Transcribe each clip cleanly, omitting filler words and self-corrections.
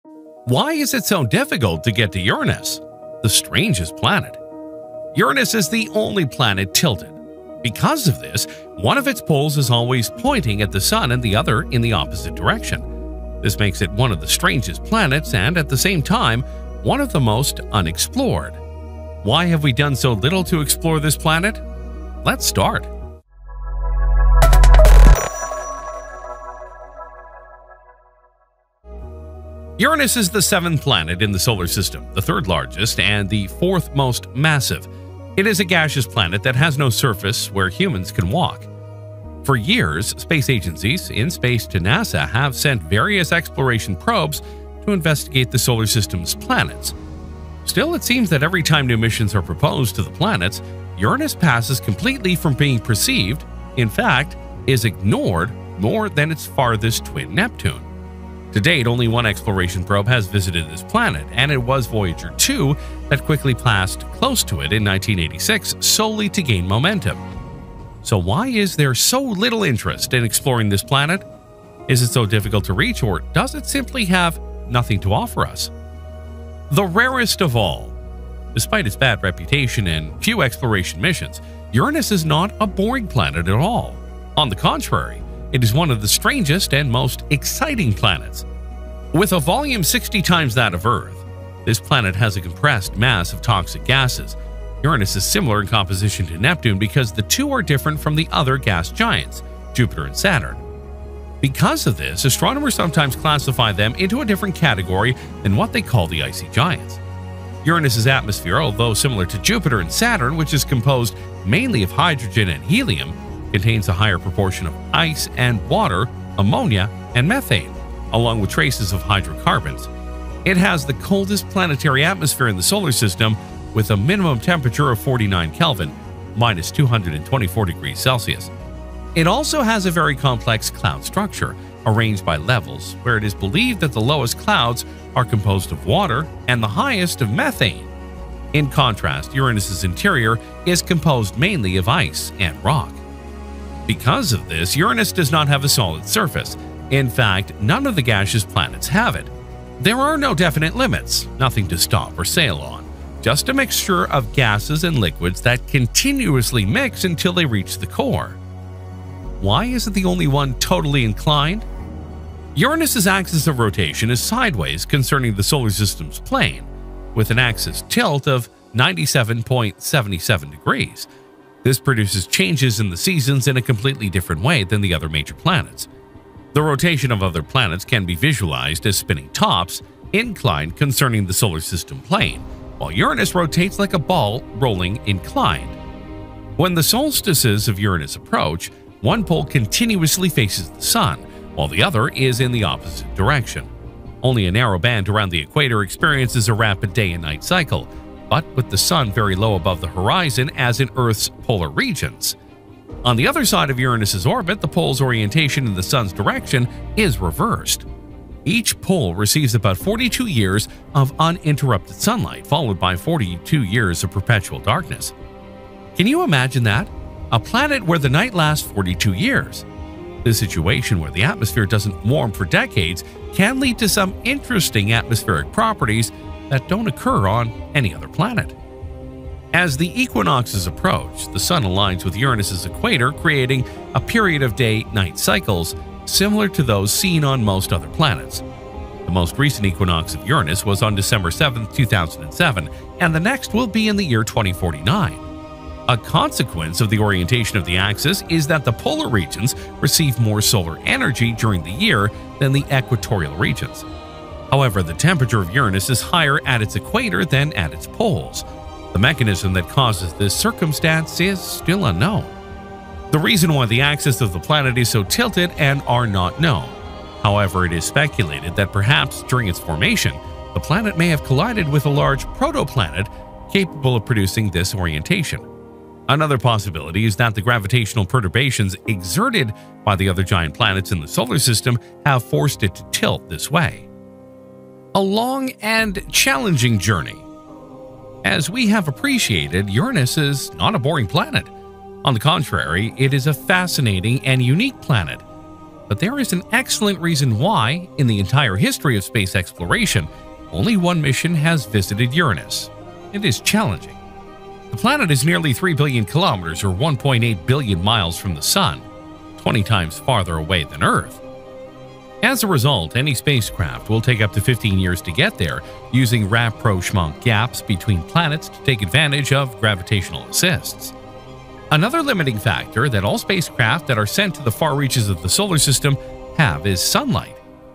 Why is it so difficult to get to Uranus, the strangest planet? Uranus is the only planet tilted. Because of this, one of its poles is always pointing at the Sun and the other in the opposite direction. This makes it one of the strangest planets and, at the same time, one of the most unexplored. Why have we done so little to explore this planet? Let's start. Uranus is the seventh planet in the solar system, the third largest and the fourth most massive. It is a gaseous planet that has no surface where humans can walk. For years, space agencies, in space to NASA, have sent various exploration probes to investigate the solar system's planets. Still, it seems that every time new missions are proposed to the planets, Uranus passes completely from being perceived, in fact, is ignored more than its farthest twin Neptune. To date, only one exploration probe has visited this planet, and it was Voyager 2 that quickly passed close to it in 1986 solely to gain momentum. So why is there so little interest in exploring this planet? Is it so difficult to reach, or does it simply have nothing to offer us? The rarest of all. Despite its bad reputation and few exploration missions, Uranus is not a boring planet at all. On the contrary, it is one of the strangest and most exciting planets. With a volume 60 times that of Earth, this planet has a compressed mass of toxic gases. Uranus is similar in composition to Neptune because the two are different from the other gas giants, Jupiter and Saturn. Because of this, astronomers sometimes classify them into a different category than what they call the icy giants. Uranus's atmosphere, although similar to Jupiter and Saturn, which is composed mainly of hydrogen and helium, contains a higher proportion of ice and water, ammonia, and methane, along with traces of hydrocarbons. It has the coldest planetary atmosphere in the solar system, with a minimum temperature of 49 Kelvin, minus 224 degrees Celsius. It also has a very complex cloud structure, arranged by levels, where it is believed that the lowest clouds are composed of water and the highest of methane. In contrast, Uranus's interior is composed mainly of ice and rock. Because of this, Uranus does not have a solid surface. In fact, none of the gaseous planets have it. There are no definite limits, nothing to stop or sail on, just a mixture of gases and liquids that continuously mix until they reach the core. Why is it the only one totally inclined? Uranus's axis of rotation is sideways concerning the solar system's plane, with an axis tilt of 97.77 degrees. This produces changes in the seasons in a completely different way than the other major planets. The rotation of other planets can be visualized as spinning tops, inclined concerning the solar system plane, while Uranus rotates like a ball rolling inclined. When the solstices of Uranus approach, one pole continuously faces the Sun, while the other is in the opposite direction. Only a narrow band around the equator experiences a rapid day and night cycle, but with the Sun very low above the horizon as in Earth's polar regions. On the other side of Uranus's orbit, the pole's orientation in the Sun's direction is reversed. Each pole receives about 42 years of uninterrupted sunlight, followed by 42 years of perpetual darkness. Can you imagine that? A planet where the night lasts 42 years. This situation where the atmosphere doesn't warm for decades can lead to some interesting atmospheric properties that don't occur on any other planet. As the equinoxes approach, the Sun aligns with Uranus's equator, creating a period of day-night cycles similar to those seen on most other planets. The most recent equinox of Uranus was on December 7, 2007, and the next will be in the year 2049. A consequence of the orientation of the axis is that the polar regions receive more solar energy during the year than the equatorial regions. However, the temperature of Uranus is higher at its equator than at its poles. The mechanism that causes this circumstance is still unknown. The reason why the axis of the planet is so tilted and are not known. However, it is speculated that perhaps during its formation, the planet may have collided with a large protoplanet capable of producing this orientation. Another possibility is that the gravitational perturbations exerted by the other giant planets in the solar system have forced it to tilt this way. A long and challenging journey. As we have appreciated, Uranus is not a boring planet. On the contrary, it is a fascinating and unique planet. But there is an excellent reason why, in the entire history of space exploration, only one mission has visited Uranus. It is challenging. The planet is nearly 3 billion kilometers or 1.8 billion miles from the Sun, 20 times farther away than Earth. As a result, any spacecraft will take up to 15 years to get there, using rapprochement gaps between planets to take advantage of gravitational assists. Another limiting factor that all spacecraft that are sent to the far reaches of the solar system have is sunlight.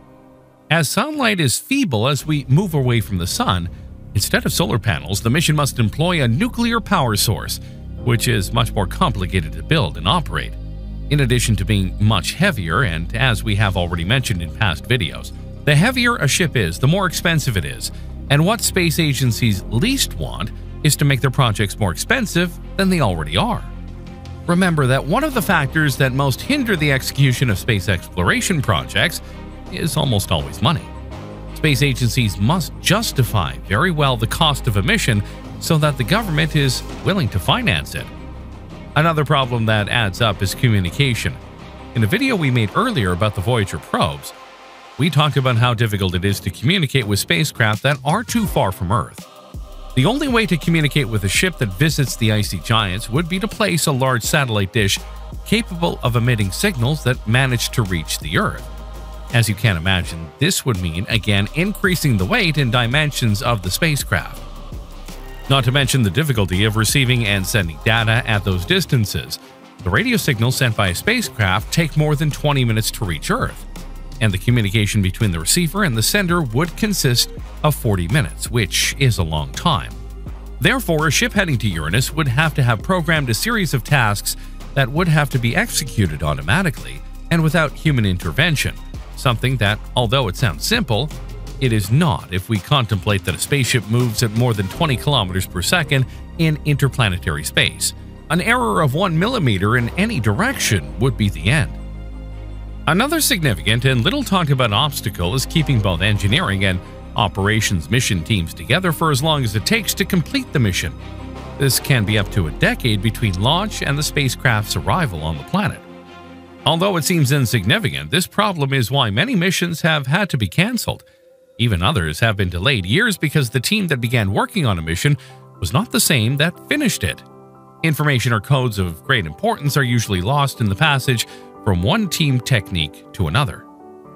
As sunlight is feeble as we move away from the Sun, instead of solar panels, the mission must employ a nuclear power source, which is much more complicated to build and operate. In addition to being much heavier, and as we have already mentioned in past videos, the heavier a ship is, the more expensive it is, and what space agencies least want is to make their projects more expensive than they already are. Remember that one of the factors that most hinder the execution of space exploration projects is almost always money. Space agencies must justify very well the cost of a mission so that the government is willing to finance it. Another problem that adds up is communication. In a video we made earlier about the Voyager probes, we talked about how difficult it is to communicate with spacecraft that are too far from Earth. The only way to communicate with a ship that visits the icy giants would be to place a large satellite dish capable of emitting signals that manage to reach the Earth. As you can imagine, this would mean, again, increasing the weight and dimensions of the spacecraft. Not to mention the difficulty of receiving and sending data at those distances. The radio signals sent by a spacecraft take more than 20 minutes to reach Earth, and the communication between the receiver and the sender would consist of 40 minutes, which is a long time. Therefore, a ship heading to Uranus would have to have programmed a series of tasks that would have to be executed automatically and without human intervention. Something that, although it sounds simple, it is not if we contemplate that a spaceship moves at more than 20 kilometers per second in interplanetary space. An error of 1 millimeter in any direction would be the end. Another significant and little talked about obstacle is keeping both engineering and operations mission teams together for as long as it takes to complete the mission. This can be up to a decade between launch and the spacecraft's arrival on the planet. Although it seems insignificant, this problem is why many missions have had to be cancelled. Even others have been delayed years because the team that began working on a mission was not the same that finished it. Information or codes of great importance are usually lost in the passage from one team technique to another.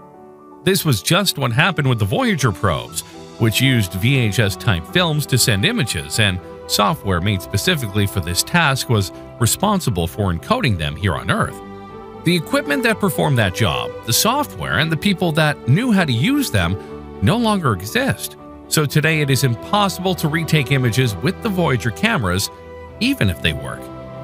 This was just what happened with the Voyager probes, which used VHS-type films to send images, and software made specifically for this task was responsible for encoding them here on Earth. The equipment that performed that job, the software, and the people that knew how to use them no longer exist. So today it is impossible to retake images with the Voyager cameras, even if they work.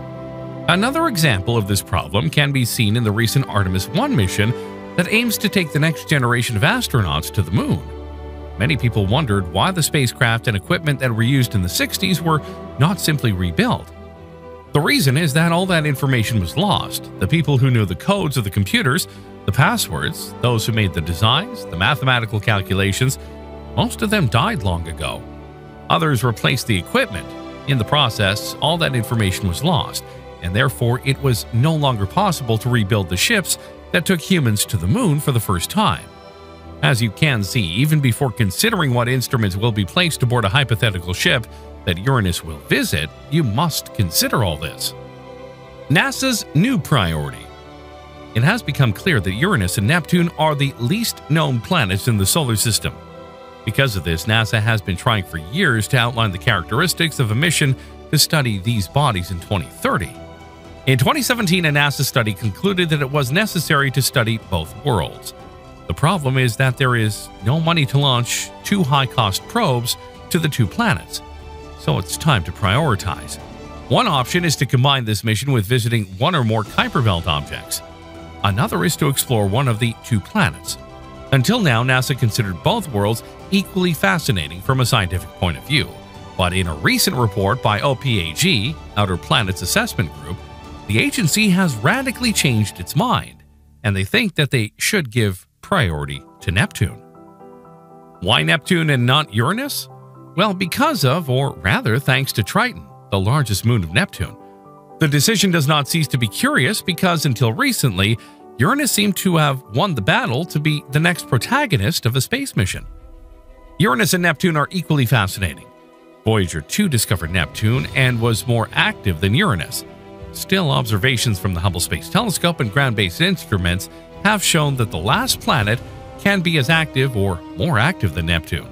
Another example of this problem can be seen in the recent Artemis 1 mission that aims to take the next generation of astronauts to the moon. Many people wondered why the spacecraft and equipment that were used in the 60s were not simply rebuilt. The reason is that all that information was lost. The people who knew the codes of the computers, the passwords, those who made the designs, the mathematical calculations, most of them died long ago. Others replaced the equipment. In the process, all that information was lost, and therefore it was no longer possible to rebuild the ships that took humans to the moon for the first time. As you can see, even before considering what instruments will be placed aboard a hypothetical ship that Uranus will visit, you must consider all this. NASA's new priority. It has become clear that Uranus and Neptune are the least known planets in the solar system. Because of this, NASA has been trying for years to outline the characteristics of a mission to study these bodies in 2030. In 2017, a NASA study concluded that it was necessary to study both worlds. The problem is that there is no money to launch two high-cost probes to the two planets, so it's time to prioritize. One option is to combine this mission with visiting one or more Kuiper Belt objects. Another is to explore one of the two planets. Until now, NASA considered both worlds equally fascinating from a scientific point of view, but in a recent report by OPAG, Outer Planets Assessment Group, the agency has radically changed its mind, and they think that they should give priority to Neptune. Why Neptune and not Uranus? Well, because of, or rather thanks to Triton, the largest moon of Neptune. The decision does not cease to be curious because until recently, Uranus seemed to have won the battle to be the next protagonist of a space mission. Uranus and Neptune are equally fascinating. Voyager 2 discovered Neptune and was more active than Uranus. Still, observations from the Hubble Space Telescope and ground-based instruments have shown that the last planet can be as active or more active than Neptune.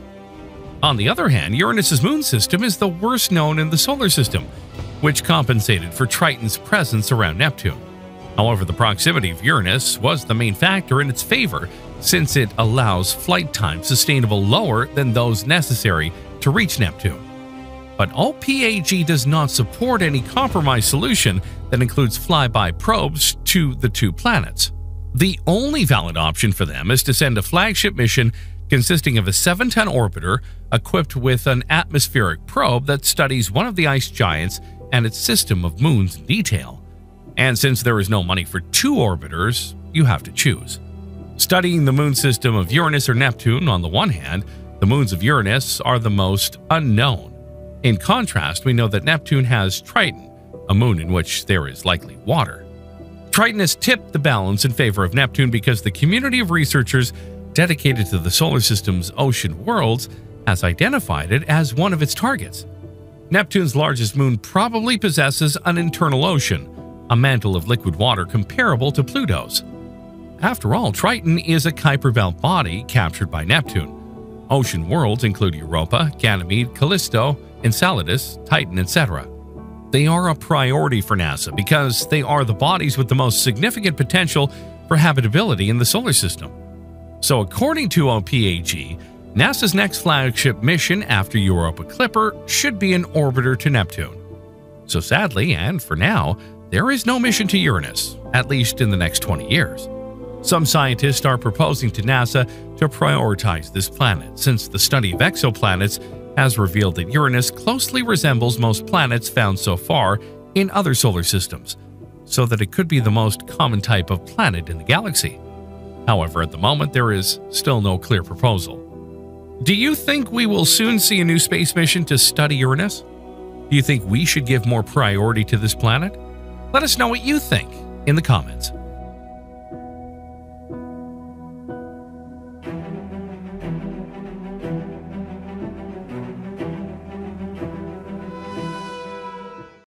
On the other hand, Uranus's moon system is the worst known in the solar system, which compensated for Triton's presence around Neptune. However, the proximity of Uranus was the main factor in its favor, since it allows flight times sustainable lower than those necessary to reach Neptune. But OPAG does not support any compromise solution that includes flyby probes to the two planets. The only valid option for them is to send a flagship mission consisting of a 7-ton orbiter equipped with an atmospheric probe that studies one of the ice giants and its system of moons in detail. And since there is no money for 2 orbiters, you have to choose. Studying the moon system of Uranus or Neptune on the one hand, the moons of Uranus are the most unknown. In contrast, we know that Neptune has Triton, a moon in which there is likely water. Triton has tipped the balance in favor of Neptune because the community of researchers dedicated to the solar system's ocean worlds has identified it as one of its targets. Neptune's largest moon probably possesses an internal ocean, a mantle of liquid water comparable to Pluto's. After all, Triton is a Kuiper Belt body captured by Neptune. Ocean worlds include Europa, Ganymede, Callisto, Enceladus, Titan, etc. They are a priority for NASA because they are the bodies with the most significant potential for habitability in the solar system. So according to OPAG, NASA's next flagship mission after Europa Clipper should be an orbiter to Neptune. So sadly, and for now, there is no mission to Uranus, at least in the next 20 years. Some scientists are proposing to NASA to prioritize this planet, since the study of exoplanets has revealed that Uranus closely resembles most planets found so far in other solar systems, so that it could be the most common type of planet in the galaxy. However, at the moment, there is still no clear proposal. Do you think we will soon see a new space mission to study Uranus? Do you think we should give more priority to this planet? Let us know what you think in the comments.